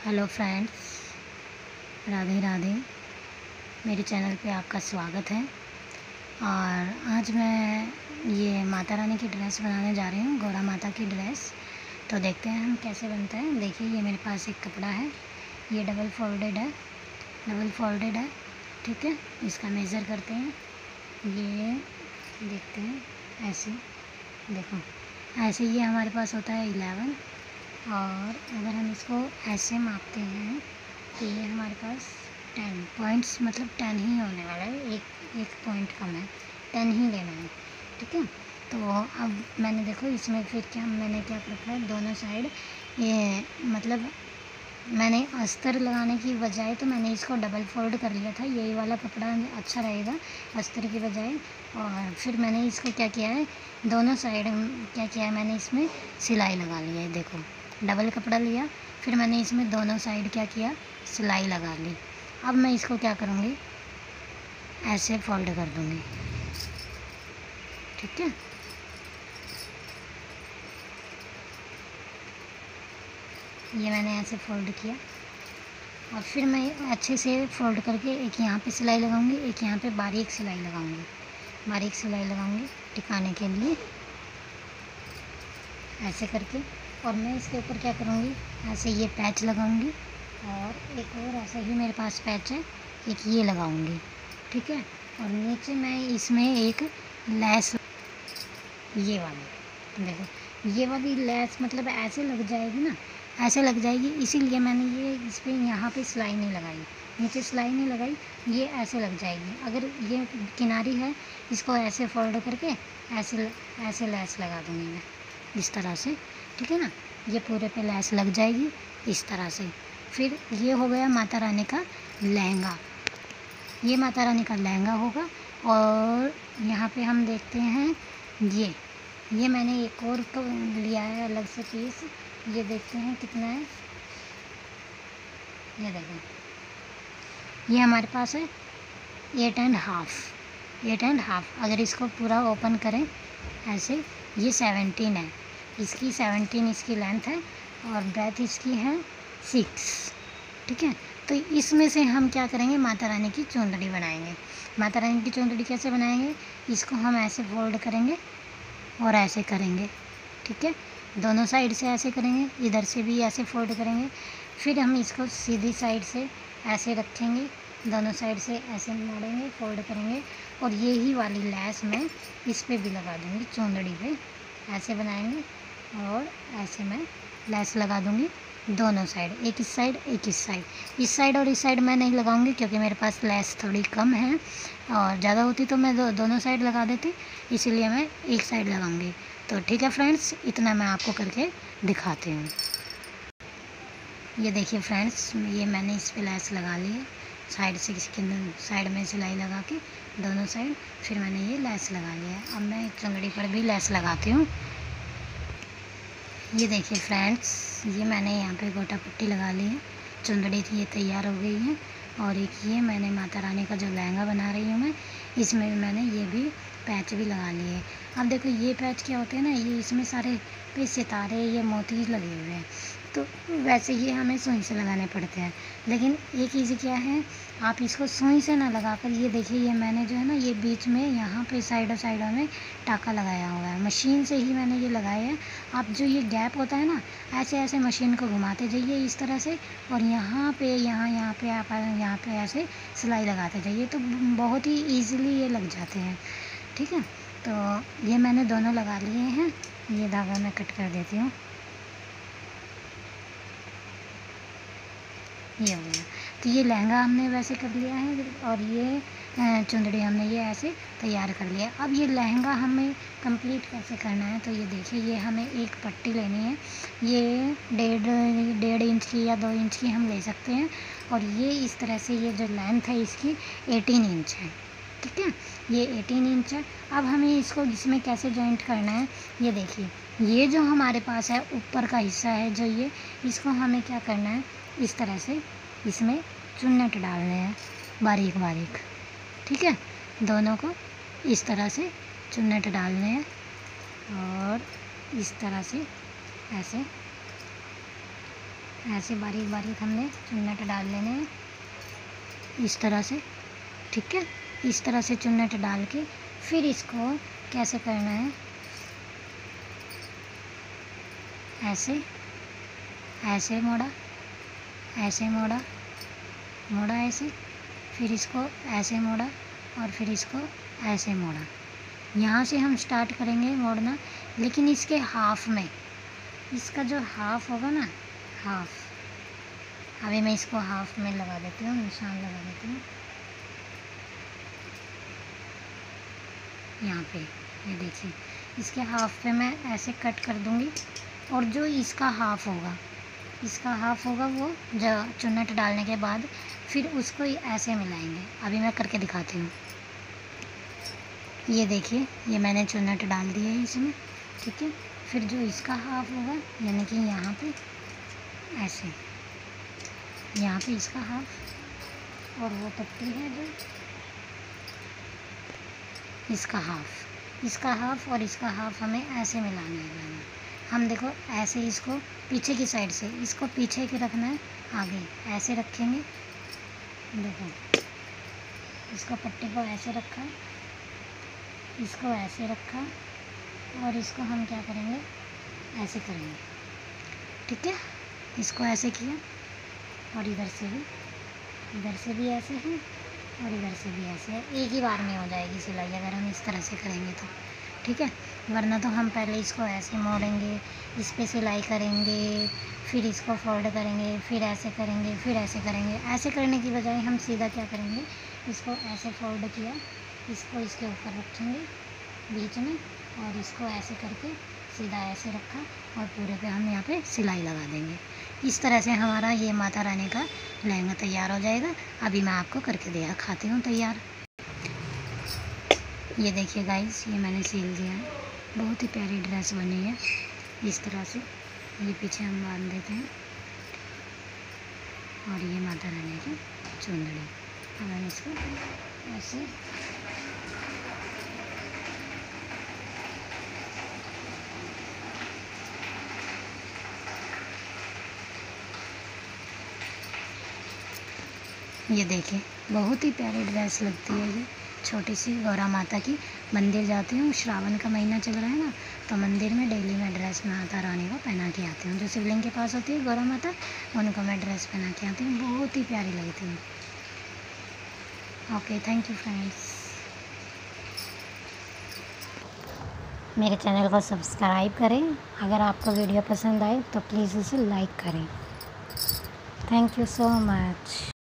Hello friends, Radhe Radhe. मेरे channel पे आपका स्वागत है। और आज मैं ये माता रानी की ड्रेस बनाने जा रही हूँ, गौड़ा माता की ड्रेस। तो देखते हैं हम कैसे बनता है। देखिए, ये मेरे पास एक कपड़ा है, ये डबल फोल्डेड है। ठीक है, इसका मेज़र करते हैं। ये देखते हैं, ऐसे देखो, ऐसे ये हमारे पास होता है 11। और अगर हम इसको ऐसे मापते हैं तो ये हमारे पास 10 पॉइंट्स, मतलब 10 ही होने वाला है। एक पॉइंट कम है, 10 ही लेना है। ठीक है, तो अब मैंने देखो इसमें फिर मैंने क्या रखा है, दोनों साइड ये मतलब मैंने अस्तर लगाने की बजाय तो मैंने इसको डबल फोल्ड कर लिया था। यही वाला कपड़ा अच्छा रहेगा अस्तर की बजाय। और फिर मैंने इसको क्या किया है, दोनों साइड क्या किया है, मैंने इसमें सिलाई लगा लिया है। देखो, डबल कपड़ा लिया, फिर मैंने इसमें दोनों साइड क्या किया, सिलाई लगा ली। अब मैं इसको क्या करूँगी, ऐसे फोल्ड कर दूँगी। ठीक है, ये मैंने ऐसे फोल्ड किया और फिर मैं अच्छे से फोल्ड करके एक यहाँ पे सिलाई लगाऊंगी, एक यहाँ पे बारीक सिलाई लगाऊंगी टिकाने के लिए, ऐसे करके। और मैं इसके ऊपर क्या करूँगी, ऐसे ये पैच लगाऊंगी और एक और ऐसा ही मेरे पास पैच है, एक ये लगाऊंगी। ठीक है, और नीचे मैं इसमें एक लैस, ये वाली देखो, ये वाली लैस मतलब ऐसे लग जाएगी ना, ऐसे लग जाएगी। इसीलिए मैंने ये इस पर यहाँ पे सिलाई नहीं लगाई, नीचे सिलाई नहीं लगाई, ये ऐसे लग जाएगी। अगर ये किनारी है, इसको ऐसे फोल्ड करके ऐसे ऐसे लैस लगा दूँगी मैं, इस तरह से। ठीक है ना, ये पूरे पे लैस लग जाएगी इस तरह से। फिर ये हो गया माता रानी का लहंगा, ये माता रानी का लहंगा होगा। और यहाँ पे हम देखते हैं, ये मैंने एक और तो लिया है अलग से पीस, ये देखते हैं कितना है। ये देखो, ये हमारे पास है 8.5। अगर इसको पूरा ओपन करें ऐसे, ये 17 है, इसकी 17 इसकी लेंथ है और ब्रेथ इसकी है 6। ठीक है, तो इसमें से हम क्या करेंगे, माता रानी की चुंदड़ी बनाएंगे। माता रानी की चुंदड़ी कैसे बनाएंगे, इसको हम ऐसे फोल्ड करेंगे और ऐसे करेंगे। ठीक है, दोनों साइड से ऐसे करेंगे, इधर से भी ऐसे फोल्ड करेंगे। फिर हम इसको सीधी साइड से ऐसे रखेंगे, दोनों साइड से ऐसे मोड़ेंगे, फोल्ड करेंगे। और यही वाली लैस मैं इस पे भी लगा दूँगी, चुंदड़ी पे ऐसे बनाएंगे और ऐसे मैं लैस लगा दूँगी दोनों साइड, एक इस साइड एक इस साइड। इस साइड और इस साइड मैं नहीं लगाऊंगी क्योंकि मेरे पास लैस थोड़ी कम है, और ज़्यादा होती तो मैं दोनों साइड लगा देती, इसीलिए मैं एक साइड लगाऊंगी। तो ठीक है फ्रेंड्स, इतना मैं आपको करके दिखाती हूँ। ये देखिए फ्रेंड्स, ये मैंने इस पर लैस लगा ली है, साइड से इसके साइड में सिलाई लगा के दोनों साइड, फिर मैंने ये लैस लगा लिया है। अब मैं चुंदड़ी पर भी लैस लगाती हूँ। ये देखिए फ्रेंड्स, ये मैंने यहाँ पे गोटा पट्टी लगा ली है, चुंदड़ी ये तैयार हो गई है। और एक ये मैंने माता रानी का जो लहंगा बना रही हूँ मैं, इसमें भी मैंने ये भी पैच भी लगा लिए है। अब देखो, ये पैच क्या होते हैं ना, ये इसमें सारे पे सितारे, ये मोती लगे हुए हैं, तो वैसे ये हमें सुई से लगाने पड़ते हैं। लेकिन एक चीज़ क्या है, आप इसको सुई से ना लगाकर, ये देखिए, ये मैंने जो है ना, ये बीच में यहाँ पे साइडों में टाका लगाया हुआ है, मशीन से ही मैंने ये लगाया है। आप जो ये गैप होता है ना, ऐसे ऐसे मशीन को घुमाते जाइए इस तरह से, और यहाँ पे आप यहाँ पे ऐसे सिलाई लगाते जाइए, तो बहुत ही ईज़िली ये लग जाते हैं। ठीक है, तो ये मैंने दोनों लगा लिए हैं। ये धागा मैं कट कर देती हूँ, ये हो गया। तो ये लहंगा हमने वैसे कर लिया है, और ये चुंदड़ी हमने ये ऐसे तैयार कर लिया। अब ये लहंगा हमें कंप्लीट कैसे करना है, तो ये देखिए, ये हमें एक पट्टी लेनी है, ये 1.5 इंच की या 2 इंच की हम ले सकते हैं। और ये इस तरह से, ये जो लेंथ है इसकी 18 इंच है। ठीक है, ये 18 इंच है। अब हमें इसको इसमें कैसे जॉइंट करना है, ये देखिए, ये जो हमारे पास है ऊपर का हिस्सा है जो ये, इसको हमें क्या करना है, इस तरह से इसमें चुन्नट डालने हैं बारीक बारीक। ठीक है, दोनों को इस तरह से चुन्नट डालने हैं और इस तरह से ऐसे ऐसे बारीक बारीक हमने चुन्नट डाल लेने हैं इस तरह से, ठीक है। इस तरह से चुन्नट डाल के फिर इसको कैसे करना है, ऐसे ऐसे मोड़ा, ऐसे मोड़ा, मोड़ा ऐसे, फिर इसको ऐसे मोड़ा और फिर इसको ऐसे मोड़ा। यहाँ से हम स्टार्ट करेंगे मोड़ना, लेकिन इसके हाफ में, इसका जो हाफ होगा ना, हाफ, अभी मैं इसको हाफ में लगा देती हूँ, निशान लगा देती हूँ यहाँ पे। ये देखिए, इसके हाफ पे मैं ऐसे कट कर दूँगी और जो इसका हाफ होगा, इसका हाफ होगा वो जो चुन्नट डालने के बाद फिर उसको ऐसे मिलाएंगे। अभी मैं करके दिखाती हूँ। ये देखिए, ये मैंने चुन्नट डाल दिया है इसमें, ठीक है। फिर जो इसका हाफ होगा, यानी कि यहाँ पे ऐसे, यहाँ पे इसका हाफ और वो पट्टी है जो इसका हाफ, इसका हाफ और इसका हाफ हमें ऐसे मिलाना है। हम देखो ऐसे इसको पीछे की साइड से, इसको पीछे की रखना है, आगे ऐसे रखेंगे। देखो इसको पट्टी को ऐसे रखा, इसको ऐसे रखा और इसको हम क्या करेंगे, ऐसे करेंगे, ठीक है। इसको ऐसे किया और इधर से भी ऐसे है और इधर से भी ऐसे है। एक ही बार में हो जाएगी सिलाई अगर हम इस तरह से करेंगे तो, ठीक है। वरना तो हम पहले इसको ऐसे मोड़ेंगे, इस पे सिलाई करेंगे, फिर इसको फोल्ड करेंगे, फिर ऐसे करेंगे, फिर ऐसे करेंगे। ऐसे करने की बजाय हम सीधा क्या करेंगे, इसको ऐसे फोल्ड किया, इसको इसके ऊपर रखेंगे बीच में और इसको ऐसे करके सीधा ऐसे रखा और पूरे पे हम यहाँ पे सिलाई लगा देंगे। इस तरह से हमारा ये माता रानी का लहंगा तैयार हो जाएगा। अभी मैं आपको करके दिखाती हूँ तैयार। ये देखिए गाइस, ये मैंने सिल दिया है, बहुत ही प्यारी ड्रेस बनी है। इस तरह से ये पीछे हम बांध देते हैं और ये माता रानी की चुंदड़ी। अब हम इसको ऐसे ये देखिए, बहुत ही प्यारी ड्रेस लगती है ये, छोटी सी गौरा माता की। मंदिर जाती हूँ, श्रावण का महीना चल रहा है ना, तो मंदिर में डेली मैं ड्रेस माता रानी को पहना के आती हूँ। जो शिवलिंग के पास होती है गौरा माता, उनको मैं ड्रेस पहना के आती हूँ, बहुत ही प्यारी लगती है। Okay, thank you friends. मेरे चैनल को सब्सक्राइब करें। अगर आपको वीडियो पसंद आए तो प्लीज़ इसे लाइक करें। Thank you so much.